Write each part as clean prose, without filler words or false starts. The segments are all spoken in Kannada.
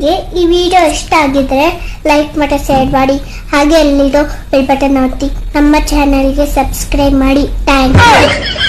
ನಿಮಗೆ ಈ ವಿಡಿಯೋ ಇಷ್ಟ ಆಗಿದ್ರೆ ಲೈಕ್ ಮತ್ತು ಶೇರ್ ಮಾಡಿ. ಹಾಗೆ ಅಲ್ಲಿರೋ ಬೆಲ್ ಬಟನ್ ಒತ್ತಿ ನಮ್ಮ ಚಾನೆಲ್ಗೆ ಸಬ್ಸ್ಕ್ರೈಬ್ ಮಾಡಿ. Thank you.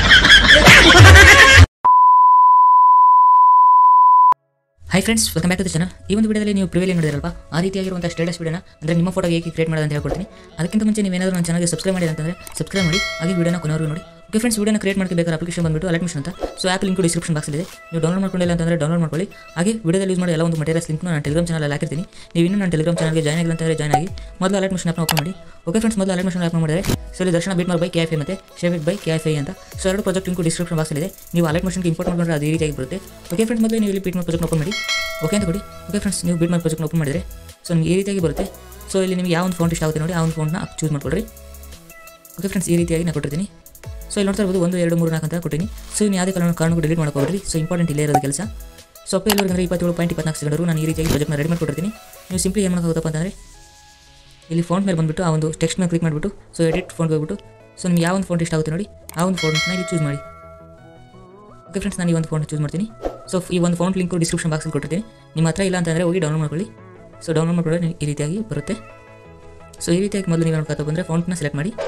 Hi friends, welcome back to the channel. ಈ ಒಂದು ವಿಡಿಯೋದಲ್ಲಿ ನೀವು ಪ್ರಿವಿಯಲ್ಲಿ ನೋಡಿದ್ರಲ್ವಾ, ಆ ರೀತಿಯಾಗಿರುವಂಥ ಸ್ಟೇಟಸ್ ವಿಡಿಯೋನ ಅಂದರೆ ನಿಮ್ಮ ಫೋಟೋ ಹೇಗೆ ಕ್ರಿಯೇಟ್ ಮಾಡೋದು ಅಂತ ಹೇಳ್ಕೊಡ್ತೀನಿ. ಅದಕ್ಕಿಂತ ಮುಂಚೆ ನೀವೇನಾದರೂ ನನ್ನ ಚಾನಲ್ಗೆ ಸಬ್ಸ್ಕ್ರೈಬ್ ಮಾಡಿ ಅಂತಂದರೆ ಸಬ್ಸ್ಕ್ರೈಬ್ ಮಾಡಿ, ಹಾಗೆ ವಿಡಿಯೋನ ಕೊನೆವರೆಗೂ ನೋಡಿ. ಓಕೆ ಫ್ರೆಂಡ್ಸ್, ವಿಡಿಯೋನ ಕ್ರಿಯೇಟ್ ಮಾಡಬೇಕಾದ್ರೆ ಅಪ್ಲಿಕೇಶನ್ ಬಂದುಬಿಟ್ಟು ಅಲರ್ಟ್ಮಿಷನ್ ಅಂತ. ಸೊ ಆ್ಯಪ್ ಲಿಂಕ್ ಡಿಸ್ಕ್ರಿಪ್ಷನ್ ಬಾಕ್ಸಲ್ಲಿದೆ. ನೀವು ಡೌನ್ಲೋಡ್ ಮಾಡ್ಕೊಂಡಿಲ್ಲ ಅಂತಂದರೆ ಡೌನ್ಲೋಡ್ ಮಾಡ್ಕೊಳ್ಳಿ. ಹಾಗೆ ವಿಡಿಯೋದಲ್ಲಿ ಯೂಸ್ ಮಾಡಿ ಎಲ್ಲ ಒಂದು ಮಟೀರಿಯಲ್ಸ್ ಲಿಂಕ್ನ ನಾನು ಟೆಲಿಗ್ರಾಮ್ ಚಾನಲ್ ಹಾಕಿರ್ತೀನಿ. ನೀವು ಇನ್ನೂ ನನ್ನ ಟೆಲಿಗ್ರಾಮ್ ಚಾನಲ್ಗೆ ಜಾಯ್ನ್ ಆಗಿಲ್ಲ ಅಂತಂದರೆ ಜಾಯ್ನ್ ಆಗಿ ಮೊದಲು ಅಲರ್ಟ್ಮಿಷನ್ ಆ್ಯಪ್ನ ಓಪನ್ ಮಾಡಿ. ಓಕೆ ಫ್ರೆಂಡ್ಸ್, ಮೊದಲು ಅಲರ್ಟ್ಮಿಷನ್ ಆ್ಯಪ್ನ ಮಾಡಿದರೆ ಸೊ ಇಲ್ಲಿ ದರ್ಶನ ಬೀಟ್ ಮಾರ್ಕ್ ಬೈ KFI ಮತ್ತು ಶೇವಿಟ್ ಬೈ KFI ಅಂತ ಸೊ ಎರಡು ಪ್ರಾಜೆಕ್ಟ್ ಲಿಂಕ್ ಡಿಸ್ಕ್ರಿಪ್ಷನ್ ಬಾಕ್ಸಲ್ಲಿದೆ. ನೀವು ಅಲರ್ಟ್ಮಿಷನ್ಗೆ ಇಂಪೋರ್ಟ್ ಮಾಡಿದ್ರೆ ಅದೇ ರೀತಿಯಾಗಿ ಬರುತ್ತೆ. ಓಕೆ ಫ್ರೆಂಡ್ಸ್, ಮೊದಲು ನೀವು ಇಲ್ಲಿ ಬೀಟ್ ಮಾರ್ಕ್ ಪ್ರಾಜೆಕ್ಟ್ ಓಪನ್ ಮಾಡಿ. ಓಕೆ ಅಂತ ಕೊಡಿ. ಓಕೆ ಫ್ರೆಂಡ್ಸ್, ನೀವು ಬೀಟ್ ಮಾರ್ಕ್ ಪ್ರಾಜೆಕ್ಟ್ ಓಪನ್ ಮಾಡಿದರೆ ಸೊ ನಿಮಗೆ ಈ ರೀತಿಯಾಗಿ ಬರುತ್ತೆ. ಸೊ ಇಲ್ಲಿ ನಿಮಗೆ ಯಾವ ಒಂದು ಫಾಂಟ್ ಇಷ್ಟ ಆಗುತ್ತೆ ನೋಡಿ, ಆ ಒಂದು ಫಾಂಟ್ನ ಚೂಸ್ ಮಾಡ್ಕೊಳ್ರಿ. ಓಕೆ ಫ್ರೆಂಡ್ಸ್, ಈ ರೀತಿಯಾಗಿ ನಾನು ಕೊಟ್ಟಿರ್ತೀನಿ. ಸೊ ಇಲ್ಲಿ ನೋಡ್ತಾ ಇರ್ಬೋದು 1, 2, 3, 4 ಅಂತ ಕೊಟ್ಟಿನಿ. ಸೊ ನೀವು ಯಾವುದೇ ಕಾರಣಕ್ಕೂ ಡಿಲೀಟ್ ಮಾಡ್ಕೊಳ್ರಿ. ಸೊ ಇಂಪಾರ್ಟೆಂಟ್ ಇಲ್ಲೇ ಇರೋದು ಕೆಲಸ. ಸೊ ಅಪ್ಪ ಎಲ್ಲರಿಗೆ ಅಂದರೆ 27.24 ಸೆಕೆಂಡ್ವರೆಗೂ ನಾನು ಈ ರೀತಿಯಾಗಿ ಪ್ರಾಜೆಕ್ಟ್ನ ರೆಡಿ ಮಾಡಿಕೊಟ್ಟಿರ್ತೀನಿ. ನೀವು ಸಿಂಪ್ಲಿ ಏನು ಮಾಡೋಕ್ಕಾಗುತ್ತಪ್ಪ ಅಂತಂದರೆ ಇಲ್ಲಿ ಫಾಂಟ್ ಮೇಲೆ ಬಂದುಬಿಟ್ಟು ಆ ಒಂದು ಟೆಕ್ಸ್ಟ್ ಮೇಲೆ ಕ್ಲಿಕ್ ಮಾಡಿಬಿಟ್ಟು ಸೊ ಎಡಿಟ್ ಫಾಂಟ್ ಹೋಗ್ಬಿಟ್ಟು ಸೊ ನಿಮ್ಗೆ ಯಾವ ಒಂದು ಫಾಂಟ್ ಇಷ್ಟ ಆಗುತ್ತೆ ನೋಡಿ, ಆ ಒಂದು ಫಾಂಟ್ನ ಇಲ್ಲಿ ಚೂಸ್ ಮಾಡಿ. ಓಕೆ ಫ್ರೆಂಡ್ಸ್, ನಾನು ಈ ಒಂದು ಫಾಂಟ್ ಚೂಸ್ ಮಾಡ್ತೀನಿ. ಸೊ ಈ ಒಂದು ಫಾಂಟ್ ಲಿಂಕು ಡಿಸ್ಕ್ರಿಪ್ಷನ್ ಬಾಕ್ಸಲ್ಲಿ ಕೊಟ್ಟಿರ್ತೀನಿ. ನಿಮ್ಮ ಹತ್ರ ಇಲ್ಲ ಅಂತಂದರೆ ಹೋಗಿ ಡೌನ್ಲೋಡ್ ಮಾಡ್ಕೊಳ್ಳಿ. ಸೊ ಡೌನ್ಲೋಡ್ ಮಾಡ್ಕೊಂಡ್ರೆ ಈ ರೀತಿಯಾಗಿ ಬರುತ್ತೆ. ಸೊ ಈ ರೀತಿಯಾಗಿ ಮೊದಲು ನೀವು ನೋಡ್ಕೊತಾ ಬಂದರೆ ಫಾಂಟ್ನ ಸೆಲೆಕ್ಟ್ ಮಾಡಿ.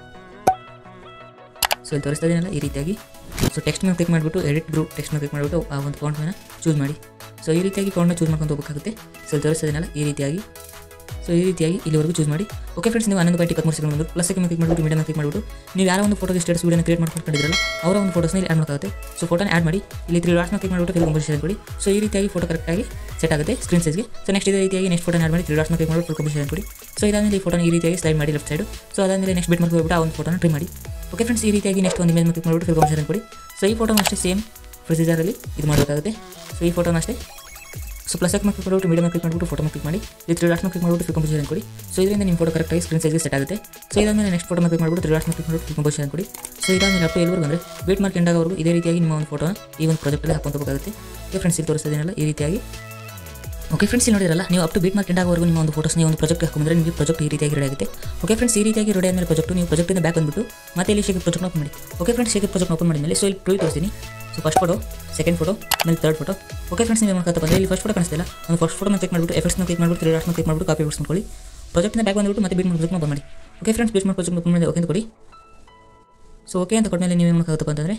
ಸೊ ಇಲ್ಲಿ ತೋರಿಸ್ತಾ ಇದೀನಲ್ಲ ಈ ರೀತಿಯಾಗಿ. ಸೊ ಟೆಕ್ಸ್ಟ್ ಮೇಲೆ ಕ್ಲಿಕ್ ಮಾಡಿಬಿಟ್ಟು ಎಡಿಟ್ ಗ್ರೂಪ್ ಟೆಕ್ಸ್ಟ್ ಮೇಲೆ ಕ್ಲಿಕ್ ಮಾಡಿಬಿಟ್ಟು ಆ ಒಂದು ಫಾಂಟ್ನ ಚೂಸ್ ಮಾಡಿ. ಸೊ ಈ ರೀತಿಯಾಗಿ ಫಾಂಟ್ನ ಚೂಸ್ ಮಾಡ್ಕೊಂಡು ಹೋಗಬೇಕಾಗುತ್ತೆ. ಸೊ ಇಲ್ಲಿ ತೋರಿಸ್ತಾ ಇದೀನಲ್ಲ ಈ ರೀತಿಯಾಗಿ. ಸೊ ಈ ರೀತಿಯಾಗಿ ಇಲ್ಲಿವರೆಗೂ ಚೂಸ್ ಮಾಡಿ. ಓಕೆ ಫ್ರೆಂಡ್ಸ್, ನೀವು 11.23 ಸೆಕೆಂಡ್ ಬಂದು ಪ್ಲಸ್ ಮೇಲೆ ಕ್ಲಿಕ್ ಮಾಡಿಬಿಟ್ಟು ಮೀಡಿಯಮ್ ಕ್ಲಿಕ್ ಮಾಡಿಬಿಟ್ಟು ನೀವು ಯಾರೋ ಒಂದು ಫೋಟೋಗೆ ಸ್ಟೇಟಸ್ ವಿಡಿಯೋನ ಕ್ರಿಯೇಟ್ ಮಾಡ್ಕೊಂಡಿದ್ರಲ್ಲ ಅವರ ಒಂದು ಫೋಟೋಸ್ನ ಇಲ್ಲಿ ಆ್ಯಡ್ ಮಾಡೋಕ್ಕಾಗುತ್ತೆ. ಸೊ ಫೋಟೋನ ಆ್ಯಡ್ ಮಾಡಿ. ಇಲ್ಲಿ 3 ಡಾಟ್ಸ್ನ ಕ್ಲಿಕ್ ಮಾಡಿಬಿಟ್ಟು ಫಿಲ್ ಕಂಪೋಸಿಷನ್ ಕೊಡಿ. ಸೊ ಈ ರೀತಿಯಾಗಿ ಫೋಟೋ ಕರೆಕ್ಟಾಗಿ ಸೆಟ್ ಆಗುತ್ತೆ ಸ್ಕ್ರೀನ್ ಸೈಜ್ಗೆ. ಸೊ ನೆಕ್ಸ್ಟ್ ಇದೇ ರೀತಿಯಾಗಿ ನೆಕ್ಸ್ಟ್ ಫೋಟೋನ ಆ್ಯಡ್ ಮಾಡಿ 3 ಡಾಟ್ಸ್ನ ಕ್ಲಿಕ್ ಮಾಡಿಬಿಟ್ಟು ಫಿಲ್ ಕಂಪೋಸಿಷನ್ ಕೊಡಿ. ಸೊ ಇದಾದಮೇಲೆ ಈ ಫೋಟೋನ ಈ ರೀತಿಯಾಗಿ ಸ್ಲೈಡ್ ಮಾಡಿ ಲೆಫ್ಟ್ ಸೈಡು. ಸೊ ಅದಾದಮೇಲೆ ನೆಕ್ಸ್ಟ್ ಬಿಟ್ ಮಾಡ್ಕೊಂಡು ಆ ಒಂದು ಫೋಟೋನ ಟ್ರಿಮ್ ಮಾಡಿ. ಓಕೆ ಫ್ರೆಂಡ್ಸ್, ಈ ರೀತಿಯಾಗಿ ನೆಕ್ಸ್ಟ್ ಒಂದು ಇಮೇಜ್ ಕ್ಲಿಕ್ ಮಾಡಿಬಿಟ್ಟು ಫಿಲ್ ಕಂಪೋಸಿಷನ್ ಕೊಡಿ. ಸೊ ಈ ಫೋಟೋನ ಅಷ್ಟೇ ಸೇಮ್ ಪ್ರೊಸೀಜರಲ್ಲಿ ಇದು ಮಾಡಬೇಕಾಗುತ್ತೆ. ಸೊ ಈ ಫೋಟೋನ ಅಷ್ಟೇ ಸೊ ಪ್ಲಸ್ ಕ್ಲಿಕ್ ಮಾಡಿಬಿಟ್ಟು ಮೀಡಿಯಮ್ ಕ್ಲಿಕ್ ಮಾಡಿಬಿಟ್ಟು ಫೋಟೋ ಕ್ಲಿಕ್ ಮಾಡಿ. ಇಲ್ಲಿ 3 ಡಾಟ್ಸ್ನ ಕ್ಲಿಕ್ ಮಾಡಿಬಿಟ್ಟು ಫಿಲ್ ಕಂಪೋಸಿಷನ್ ಕೊಡಿ. ಸೊ ಇದರಿಂದ ನಿಮ್ಮ ಫೋಟೋ ಕರೆಕ್ಟಾಗಿ ಸ್ಕ್ರೀನ್ ಸೈಜ್ಗೆ ಸೆಟ್ ಆಗುತ್ತೆ. ಸೊ ಇದಾದಮೇಲೆ ನೆಕ್ಸ್ಟ್ ಫೋಟೋ ಕ್ಲಿಕ್ ಮಾಡಿಬಿಟ್ಟು 3 ಡಾಟ್ಸ್ನ ಕ್ಲಿಕ್ ಮಾಡಿಬಿಟ್ಟು ಫಿಲ್ ಕಂಪೋಸಿಷನ್ ಕೊಡಿ. ಸೊ ಇದಾದಮೇಲೆ ಅಪ್ ಎಲ್ಲಿವರೆಗೂ ಅಂದರೆ ಬೀಟ್ ಮಾರ್ಕ್ ಎಂಡ್ ಆಗೋವರೆಗೂ ಇದೇ ರೀತಿಯಾಗಿ ನಿಮ್ಮ ಒಂದು ಫೋಟೋನ ಈ ಒಂದು ಪ್ರಾಜೆಕ್ಟಲ್ಲಿ ಹಾಕೊಂಡೋಗಬೇಕಾಗುತ್ತೆ. ಓಕೆ ಫ್ರೆಂಡ್ಸ್, ಇಲ್ಲಿ ತೋರಿಸ್ತಿದ್ದೀನಲ್ಲ ಈ ರೀತಿಯಾಗಿ. ಓಕೆ ಫ್ರೆಂಡ್ಸ್, ಇಲ್ಲಿ ನೋಡಿರಲ್ಲ ನೀವು up to beat mark end ಆಗೋವರೆಗೂ ನಿಮ್ಮ ಒಂದು ಫೋಟೋಸ್ನ ಒಂದು ಪ್ರಾಜೆಕ್ಟ್ ಹಾಕೊಂಡ್ರೆ ನಿಮಗೆ ಪ್ರಾಜೆಕ್ಟ್ ಈ ರೀತಿಯಾಗಿ ರೆಡಿ ಆಗುತ್ತೆ. ಓಕೆ ಫ್ರೆಂಡ್ಸ್, ಈ ರೀತಿಯಾಗಿ ರೆಡಿ ಆದಮೇಲೆ ಪ್ರಾಜೆಕ್ಟ್ ನೀವು ಪ್ರಾಜೆಕ್ಟಿಂದ ಬ್ಯಾಕ್ ಬಂದುಬಿಟ್ಟು ಮತ್ತೆ ಇಲ್ಲಿ ಶೇಕ್ ಪ್ರಾಜೆಕ್ಟ್ ಓಪನ್ ಮಾಡಿ. Okay friends, shake project open ಮಾಡಿದ್ಮೇಲೆ ಸೊ ಇಲ್ಲಿ ಪ್ರಿವ್ಯೂ ತೋರಿಸ್ತೀನಿ. So first photo, second photo, ಆಮೇಲೆ ಥರ್ಡ್ ಫೋಟೋ. ಓಕೆ ಫ್ರೆಂಡ್ಸ್, ನೀವು ಮಾಡ್ತಾ ಬಂದರೆ ಇಲ್ಲಿ ಫಸ್ಟ್ ಫೋಟೋ ಕಾಣಿಸ್ತಿಲ್ಲ. ಒಂದು ಫಸ್ಟ್ ಫೋಟೋ ಕ್ಲಿಕ್ ಮಾಡಿಬಿಟ್ಟು ಎಫೆಕ್ಟ್ಸ್ನ ಕ್ಲಿಕ್ ಮಾಡಿಬಿಟ್ಟು 3 ಡಾಟ್ಸ್ನ ಕ್ಲಿಕ್ ಮಾಡಿಬಿಟ್ಟು ಕಾಪಿ ಪೇಸ್ಟ್ ಮಾಡ್ಕೊಳ್ಳಿ. ಪ್ರಾಜೆಕ್ಟಿಂದ ಬ್ಯಾಕ್ ಬಂದುಬಿಟ್ಟು ಮತ್ತೆ ಬೀಟ್ ಮಾರ್ಕ್ ಪ್ರಾಜೆಕ್ಟ್ ಓಪನ್ ಮಾಡಿ. Okay friends, beat mark project open ಮಾಡಿ ಓಕೆ ಅಂತ ಕೊಡಿ. ಸೊ ಓಕೆ ಅಂತ ಕೊಟ್ಟಮೇಲೆ ನೀವು ಏನು ಮಾಡೋಕ್ಕಾಗುತ್ತಪ್ಪ ಅಂತಂದರೆ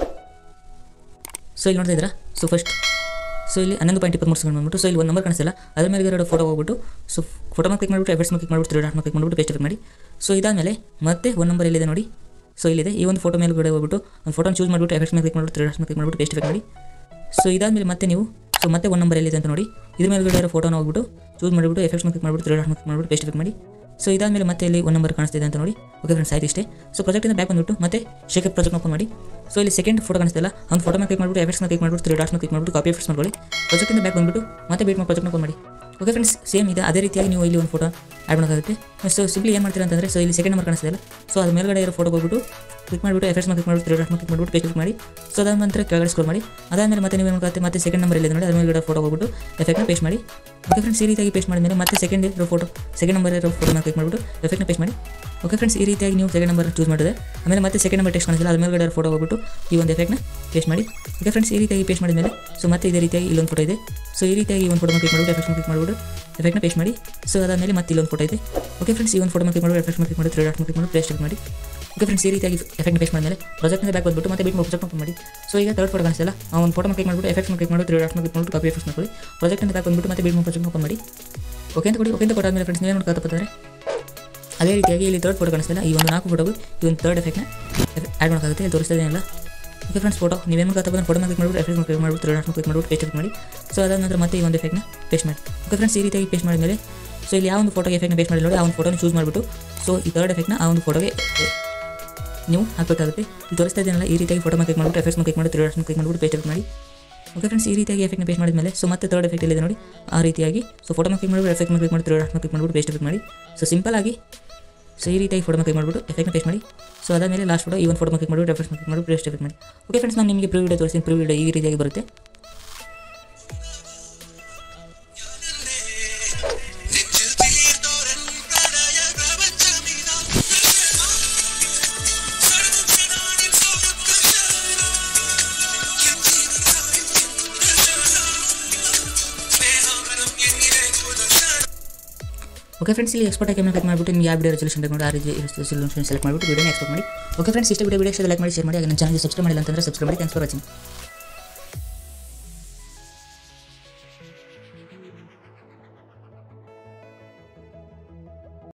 ಸೊ ಇಲ್ಲಿ ನೋಡ್ತಾ ಇದ್ದೀರಾ. ಸೊ ಫಸ್ಟ್ ಸೊ ಇಲ್ಲಿ 11.23 ಸೆಕೆಂಡ್ ಬಂದ್ಬಿಟ್ಟು ಸೊ ಇಲ್ಲಿ ಒಂದು ನಂಬರ್ ಕಾಣಿಸ್ತಿಲ್ಲ, ಅದ್ರ ಮೇಲೆ ಎರಡು ಫೋಟೋ ಹೋಗ್ಬಿಟ್ಟು ಸೊ ಫೋಟೋ ಮೇಲೆ ಕ್ಲಿಕ್ ಮಾಡಿಬಿಟ್ಟು ಎಫೆಕ್ಟ್ಸ್ ಕ್ಲಿಕ್ ಮಾಡಿಬಿಟ್ಟು 3 ಡಾಟ್ನ ಕ್ಲಿಕ್ ಮಾಡಿಬಿಟ್ಟು ಪೇಸ್ಟ್ ಎಫೆಕ್ಟ್ ಮಾಡಿ. ಸೊ ಇದಾದಮೇಲೆ ಮತ್ತೆ ಒಂದು ನಂಬರ್ ಎಲ್ಲಿದೆ ನೋಡಿ. ಸೊ ಇಲ್ಲಿದೆ ಈ ಒಂದು ಫೋಟೋ ಮೇಲ್ಗಡೆ ಹೋಗ್ಬಿಟ್ಟು ಒಂದು ಫೋಟೋನ ಚೂಸ್ ಮಾಡಿಬಿಟ್ಟು ಎಫೆಕ್ಟ್ಸ್ ಮೇಲೆ ಕ್ಲಿಕ್ ಮಾಡಿಬಿಟ್ಟು 3 ಡಾಟ್ನ ಕ್ಲಿಕ್ ಮಾಡಿಬಿಟ್ಟು ಪೇಸ್ಟ್ ಎಫೆಕ್ಟ್ ಮಾಡಿ. ಸೊ ಇದಾದಮೇಲೆ ಮತ್ತೆ ನೀವು ಸೊ ಮತ್ತೆ ಒಂದು ನಂಬರ್ ಎಲ್ಲಿದೆ ಅಂತ ನೋಡಿ, ಇದ್ರ ಮೇಲ್ಗಡೆ ಇರೋ ಫೋಟೋನ ಹೋಗ್ಬಿಟ್ಟು ಚೂಸ್ ಮಾಡಿಬಿಟ್ಟು ಎಫೆಕ್ಟ್ಸ್ ಕ್ಲಿಕ್ ಮಾಡಿಬಿಟ್ಟು 3 ಡಾಟ್ನ ಕ್ಲಿಕ್ ಮಾಡಿಬಿಟ್ಟು ಪೇಸ್ಟ್ ಎಫೆಕ್ಟ್ ಮಾಡಿ. ಸೊ ಇದಾದಮೇಲೆ ಮತ್ತೆ ಇಲ್ಲಿ ಒಂದು ನಂಬರ್ ಕಾಣಿಸ್ತಿದೆ ಅಂತ ನೋಡಿ. ಓಕೆ ಫ್ರೆಂಡ್ಸ್, ಆಯ್ತು ಇಷ್ಟೇ. ಸೊ ಪ್ರಾಜೆಕ್ಟಿಂದ ಬ್ಯಾಕ್ ಬಂದುಬಿಟ್ಟು ಮತ್ತೆ ಶೇಕ್ ಪ್ರಾಜೆಕ್ಟ್ ಓಪನ್ ಮಾಡಿ. ಸೊ ಇಲ್ಲಿ ಸೆಕೆಂಡ್ ಫೋಟೋ ಕಾಣಿಸ್ತಿಲ್ಲ, ಒಂದು ಫೋಟೋ ಮೇಲೆ ಕ್ಲಿಕ್ ಮಾಡಿಬಿಟ್ಟು ಎಫೆಕ್ಟ್ಸ್ನ ಕ್ಲಿಕ್ ಮಾಡಿಬಿಟ್ಟು 3 ಡಾಟ್ನ ಕ್ಲಿಕ್ ಮಾಡಿಬಿಟ್ಟು ಕಾಪಿ ಎಫೆಕ್ಟ್ಸ್ ಮಾಡ್ಕೊಳ್ಳಿ. ಪ್ರಾಜೆಕ್ಟಿಂದ ಬ್ಯಾಕ್ ಬಂದುಬಿಟ್ಟು ಮತ್ತೆ ಬೀಟ್ ಮಾರ್ಕ್ ಪ್ರಾಜೆಕ್ಟ್ ಓಪನ್ ಮಾಡಿ. ಓಕೆ ಫ್ರೆಂಡ್ಸ್, ಸೇಮ್ ಇದೆ ಅದೇ ರೀತಿಯಾಗಿ ನೀವು ಇಲ್ಲಿ ಒಂದು ಫೋಟೋ ಆ್ಯಡ್ ಮಾಡೋಕ್ಕಾಗುತ್ತೆ. ಸೊ ಸಿಂಪ್ಲಿ ಏನು ಮಾಡ್ತೀರಾ ಅಂತಂದರೆ ಸೊ ಇಲ್ಲಿ ಸೆಕೆಂಡ್ ನಂಬರ್ ಕಾಣಿಸ್ತಿಲ್ಲ, ಸೊ ಅದು ಮೇಲ್ಗಡೆ ಇರೋ ಫೋಟೋ ಹೋಗ್ಬಿಟ್ಟು ಕ್ಲಿಕ್ ಮಾಡಿಬಿಟ್ಟು ಎಫೆಕ್ಟ್ಸ್ನ ಕ್ಲಿಕ್ ಮಾಡಿಬಿಟ್ಟು 3 ಡಾಟ್ನ ಕ್ಲಿಕ್ ಮಾಡಿಬಿಟ್ಟು ಪೇಸ್ಟ್ ಕ್ಲಿಕ್ ಮಾಡಿ. ಸೊ ಅದಾದ ನಂತರ ಕೆಳಗಡೆ ಸ್ಕ್ರೋಲ್ ಮಾಡಿ. ಅದಾದಮೇಲೆ ಮತ್ತೆ ನೀವು ಏನು ಮಾಡುತ್ತೆ ಮತ್ತೆ ಸೆಕೆಂಡ್ ನಂಬರ್ ಎಲ್ಲಿದೆ ನೋಡಿ, ಅದ್ರ ಮೇಲ್ಗಡೆ ಫೋಟೋ ಹೋಗ್ಬಿಟ್ಟು ಎಫೆಕ್ಟ್ನ ಪೇಸ್ಟ್ ಮಾಡಿ. ಓಕೆ ಫ್ರೆಂಡ್ಸ್, ಈ ರೀತಿಯಾಗಿ ಪೇಸ್ಟ್ ಮಾಡಿದ್ಮೇಲೆ ಮತ್ತೆ ಸೆಕೆಂಡ್ ನಂಬರ್ ಇರೋ ಫೋಟೋನ ಕ್ಲಿಕ್ ಮಾಡಿಬಿಟ್ಟು ಎಫೆಕ್ಟ್ನ ಪೇಸ್ಟ್ ಮಾಡಿ. ಓಕೆ ಫ್ರೆಂಡ್ಸ್, ಈ ರೀತಿಯಾಗಿ ನೀವು ಸೆಕೆಂಡ್ ನಂಬರ್ ಚೂಸ್ ಮಾಡಿದ್ರೆ ಆಮೇಲೆ ಮತ್ತೆ ಸೆಕೆಂಡ್ ನಂಬರ್ ಟೆಕ್ಸ್ಟ್ ಕಾಣಿಸಿಲ್ಲ, ಅದ್ರ ಮೇಲ್ಗಡೆ ಫೋಟೋ ಹೋಗ್ಬಿಟ್ಟು ಈ ಒಂದು ಎಫೆಕ್ಟ್ನ ಪೇಸ್ಟ್ ಮಾಡಿ. ಓಕೆ ಫ್ರೆಂಡ್ಸ್, ಈ ರೀತಿಯಾಗಿ ಪೇಸ್ಟ್ ಮಾಡಿದ್ಮೇಲೆ ಸೊ ಮತ್ತೆ ಇದೇ ರೀತಿಯಾಗಿ ಇಲ್ಲೊಂದು ಫೋಟೋ ಇದೆ. ಸೊ ಈ ರೀತಿಯಾಗಿ ಒಂದು ಫೋಟೋ ಕ್ಲಿಕ್ ಮಾಡಿಬಿಟ್ಟು ಎಫೆಕ್ಟ್ನ ಕ್ಲಿಕ್ ಮಾಡಿಬಿಟ್ಟು ಎಫೆಕ್ಟ್ನ ಪೇಸ್ಟ್ ಮಾಡಿ. ಸೊ ಅದಾದಮೇಲೆ ಮತ್ತೆ ಇಲ್ಲೊಂದು ಫೋಟೋ ಇದೆ. ಓಕೆ ಫ್ರೆಂಡ್ಸ್, ಈ ಒಂದು ಫೋಟೋ ಕ್ಲಿಕ್ ಮಾಡಿಬಿಟ್ಟು ಎಫೆಕ್ಟ್ನ ಕ್ಲಿಕ್ ಮಾಡಿ 3 ಡಾಟ್ನ ಕ್ಲಿಕ್ ಮಾಡಿ ಪೇಸ್ಟ್ ಮಾಡಿ. ಓಕೆ ಫ್ರೆಂಡ್ಸ್, ಈ ರೀತಿಯಾಗಿ ಎಫೆಕ್ಟ್ ಪೇಸ್ಟ್ ಮಾಡಿದ್ಮೇಲೆ ಪ್ರಾಜೆಕ್ಟ್ನ ಬ್ಯಾಕ್ ಬಂದುಬಿಟ್ಟು ಮತ್ತೆ ಬೀಟ್ ಮಾರ್ಕ್ ಪ್ರಾಜೆಕ್ಟ್ ಓಪನ್ ಮಾಡಿ. ಸೊ ಈಗ ಥರ್ಡ್ ಫೋಟೋ ಕಾಣಿಸ್ತಿಲ್ಲ, ಆ ಒಂದು ಫೋಟೋ ಕ್ಲಿಕ್ ಮಾಡಿಬಿಟ್ಟು ಎಫೆಕ್ಟ್ನ ಕ್ಲಿಕ್ ಮಾಡಿ 3 ಡಾಟ್ನ ಕ್ಲಿಕ್ ಮಾಡಿಬಿಟ್ಟು ಕಾಪಿ ಎಫೆಕ್ಟ್ಸ್ ಮಾಡ್ಕೊಳ್ಳಿ. ಪ್ರಾಜೆಕ್ಟ್ನ ಬ್ಯಾಕ್ ಬಂದುಬಿಟ್ಟು ಮತ್ತೆ ಬೀಟ್ ಮಾರ್ಕ್ ಪ್ರಾಜೆಕ್ಟ್ ಓಪನ್ ಮಾಡಿ. ಓಕೆ ಅಂತ ಕೊಡಿ. ಓಕೆ ಅಂತ ಕೊಟ್ಟಾದ್ಮೇಲೆ ಫ್ರೆಂಡ್ಸ್ ನೀವೇನು ಮಾಡ್ಕೊಳ್ತಾರೆ ಅದೇ ರೀತಿಯಾಗಿ ಇಲ್ಲಿ ಥರ್ಡ್ ಫೋಟೋ ಕಾಣಿಸ್ತಿಲ್ಲ, ಈ ಒಂದು 4 ಫೋಟೋಗೂ ಈ ಒಂದು ಥರ್ಡ್ ಎಫೆಕ್ಟ್ನ ಆ್ಯಡ್ ಮಾಡೋಕ್ಕಾಗುತ್ತೆ. ಇಲ್ಲಿ ತೋರಿಸ್ತಾ ಇದೆಯಲ್ಲ. ಓಕೆ ಫ್ರೆಂಡ್ಸ್, ಫೋಟೋ ನೀವೇನು ಮಾಡ್ಕೊಳ್ತಾ ಬಂದರೆ ಫೋಟೋ ಕ್ಲಿಕ್ ಮಾಡಿಬಿಟ್ಟು ಎಫೆಕ್ಟ್ನ ಕ್ಲಿಕ್ ಮಾಡಿಬಿಟ್ಟು 3 ಡಾಟ್ನ ಕ್ಲಿಕ್ ಮಾಡಿಬಿಟ್ಟು ಪೇಸ್ಟ್ ಎಫೆಕ್ಟ್ ಮಾಡಿ. ಸೊ ಅದಾದ ನಂತರ ಮತ್ತೆ ಈ ಒಂದು ಎಫೆಕ್ಟ್ನ ಪೇಸ್ಟ್ ಮಾಡಿ. ಓಕೆ ಫ್ರೆಂಡ್ಸ್, ಈ ರೀತಿಯಾಗಿ ಪೇಸ್ಟ್ ಮಾಡಿದ್ಮೇಲೆ ಸೊ ಇಲ್ಲಿ ಯಾವ ಒಂದು ಫೋಟೋಗೆ ಎಫೆಕ್ಟ್ನ ಪೇಸ್ಟ್ ಮಾಡಿ ನೋಡಿ, ಆ ಒಂದು ಫೋಟೋನ ಚೂಸ್ ಮಾಡಿಬಿಟ್ಟು ಸೊ ಈ ಥರ್ಡ್ ಎಫೆಕ್ಟ್ನ ಆ ಒಂದು ಫೋಟೋಗೆ ನೀವು ಹಾಕಬೇಕಾಗುತ್ತೆ. ಇಲ್ಲಿ ತೋರಿಸ್ತಾ ಇದೆಯಲ್ಲ ಈ ರೀತಿಯಾಗಿ ಫೋಟೋ ಕ್ಲಿಕ್ ಮಾಡಿಬಿಟ್ಟು ಎಫೆಕ್ಟ್ನ ಕ್ಲಿಕ್ ಮಾಡಿ 3 ಡಾಟ್ನ ಕ್ಲಿಕ್ ಮಾಡಿಬಿಟ್ಟು ಪೇಸ್ಟ್ ಎಫೆಕ್ಟ್ ಮಾಡಿ. ಓಕೆ ಫ್ರೆಂಡ್ಸ್, ಈ ರೀತಿಯಾಗಿ ಎಫೆಕ್ಟ್ನ ಪೇಸ್ಟ್ ಮಾಡಿದ್ಮೇಲೆ ಸೊ ಮತ್ತೆ ಥರ್ಡ್ ಎಫೆಕ್ಟ್ ಇಲ್ಲಿದೆ ನೋಡಿ, ಆ ರೀತಿಯಾಗಿ ಸೊ ಫೋಟೋ ಕ್ಲಿಕ್ ಮಾಡಿಬಿಟ್ಟು ಎಫೆಕ್ಟ್ನ ಕ್ಲಿಕ್ ಮಾಡಿ 3 ಡಾಟ್ನ ಕ್ಲಿಕ್ ಮಾಡಿಬಿಟ್ಟು ಪೇಸ್ಟ್ ಎಫೆಕ್ಟ್ ಮಾಡಿ. ಸೊ ಸಿಂಪಲ್ ಆಗಿ ಸೊ ಈ ರೀತಿಯಾಗಿ ಫೋಟೋ ಕ್ಲಿಕ್ ಮಾಡಿಬಿಟ್ಟು ಎಫೆಕ್ಟ್ನ ಪೇಸ್ಟ್ ಮಾಡಿ. ಸೊ ಅದಾದಮೇಲೆ ಲಾಸ್ಟ್ ಫೋಟೋ ಈ ಒಂದು ಫೋಟೋ ಕ್ಲಿಕ್ ಮಾಡಿಬಿಟ್ಟು ಎಫೆಕ್ಟ್ನ ಕ್ಲಿಕ್ ಮಾಡಿಬಿಟ್ಟು ಪೇಸ್ಟ್ ಎಫೆಕ್ಟ್ ಮಾಡಿ. ಓಕೆ ಫ್ರೆಂಡ್ಸ್, ನಾನು ನಿಮಗೆ ಪ್ರಿವ್ಯೂ ವಿಡಿಯೋ ತೋರಿಸ್ತೀನಿ. ಪ್ರಿವ್ಯೂ ವಿಡಿಯೋ ಈ ರೀತಿಯಾಗಿ ಬರುತ್ತೆ. ಓಕೆ ಫ್ರೆಂಡ್ಸ್, ಇಲ್ಲಿ ಎಕ್ಸ್ಪೋರ್ಟ್ ಆಗಿ ಕ್ಲಿಕ್ ಮಾಡಿಬಿಟ್ಟು ನಿಮಗೆ ಯಾವ ವಿಡಿಯೋ ರೆಸಲ್ಯೂಷನ್ ಬೇಕು ನೋಡಿ ಆ ರೆಸಲ್ಯೂಷನ್ ಸೆಲೆಕ್ಟ್ ಮಾಡಿಬಿಟ್ಟು ವಿಡಿಯೋನ ಎಕ್ಸ್ಪೋರ್ಟ್ ಮಾಡಿ. ಓಕೆ ಫ್ರೆಂಡ್ಸ್, ಇಷ್ಟ ವಿಡಿಯೋ ಇಷ್ಟ ಲೈಕ್ ಮಾಡಿ, ಶೇರ್ ಮಾಡಿ. ಹಾಗೆ ನನ್ನ ಚಾನಲ್ಗೆ ಸಬ್ಸ್ಕ್ರೈಬ್ ಮಾಡಿಲ್ಲ ಅಂತಂದರೆ ಸಬ್ಸ್ಕ್ರೈಬ್ ಮಾಡಿ. Thanks for watching.